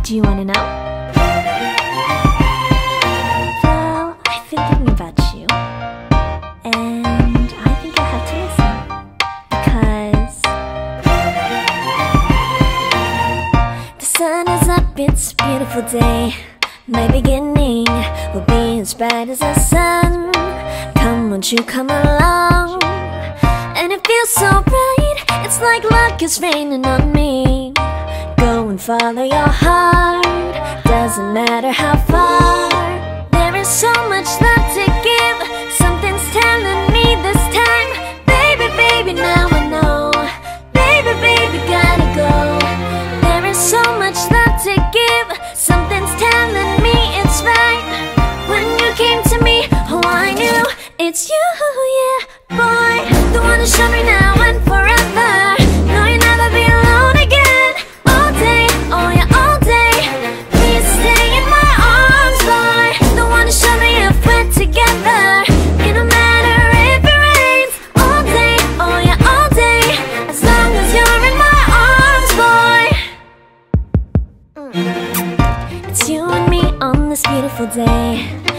Do you wanna know? Well, I've been thinking about you, and I think I have to listen, because the sun is up, it's a beautiful day. My beginning will be as bright as the sun. Come, won't you come along? And it feels so bright, it's like luck is raining on me. Go and follow your heart, doesn't matter how far. There is so much love to give, something's telling me this time. Baby, baby, now I know. Baby, baby, gotta go. There is so much love to give, something's telling me it's right. When you came to me, oh I knew it's you, yeah, boy. The one to show me now and forever. No, you'll never be alone again. All day, oh yeah, all day. Please stay in my arms, boy. The one to show me if we're together. It don't matter if it rains. All day, oh yeah, all day. As long as you're in my arms, boy. It's you and me on this beautiful day.